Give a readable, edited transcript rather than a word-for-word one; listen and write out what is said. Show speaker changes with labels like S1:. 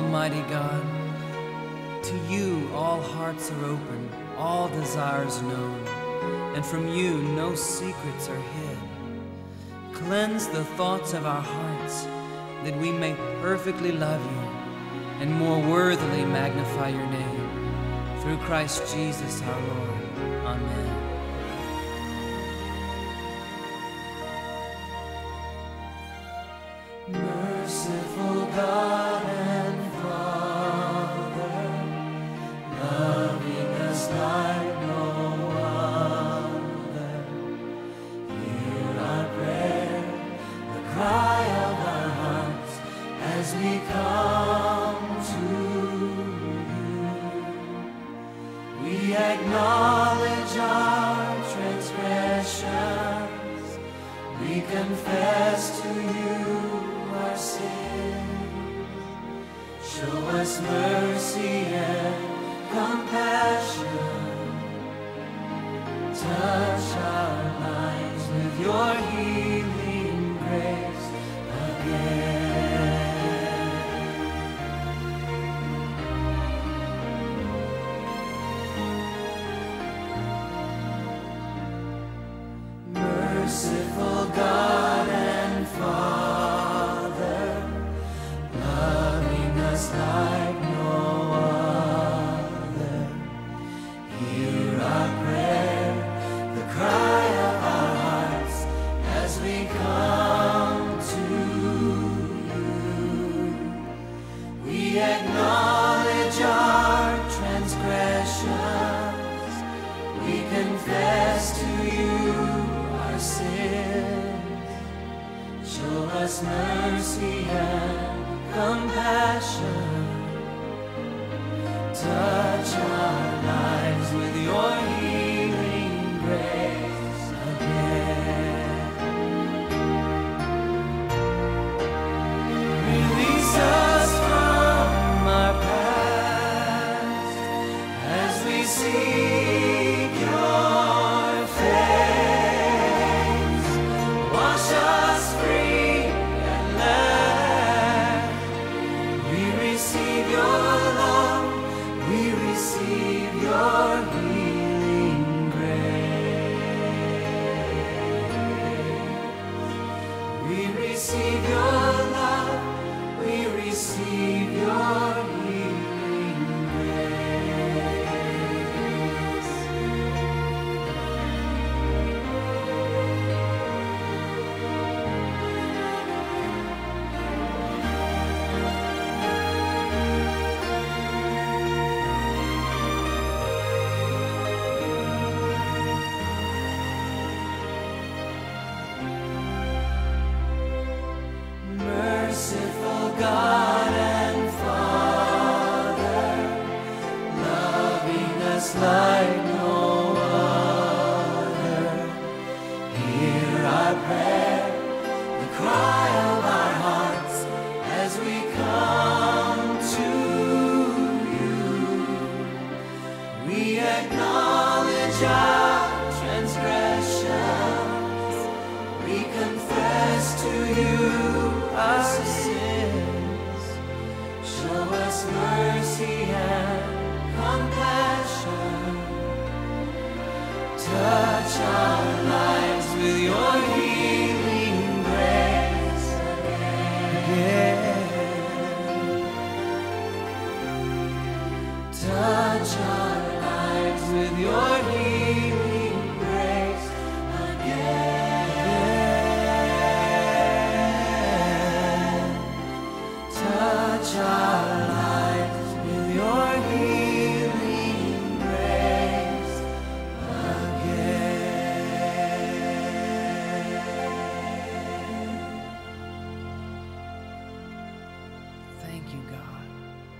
S1: Almighty God, to you all hearts are open, all desires known, and from you no secrets are hid. Cleanse the thoughts of our hearts, that we may perfectly love you and more worthily magnify your name. Through Christ Jesus our Lord. Amen.
S2: Merciful God and Father, loving us like no other, hear our prayer, the cry of our hearts as we come to you. We acknowledge our transgressions, we confess to you our sin. Show us mercy and compassion. Touch our lives with your healing grace again. Merciful God and Father, like no other, hear our prayer, the cry of our hearts as we come to you. We acknowledge our transgressions, we confess to you our sins. Show us mercy and compassion. Touch our lives with your healing grace again. Release us from our past as we seek your face. Wash us free at last. We receive your love, we receive your healing grace. We receive your love, we receive your healing grace. Merciful God and Father, loving us like no other, hear our prayer, the cry of our hearts as we come to you. We acknowledge our transgressions, we confess to you our sins. Show us mercy and compassion. Touch our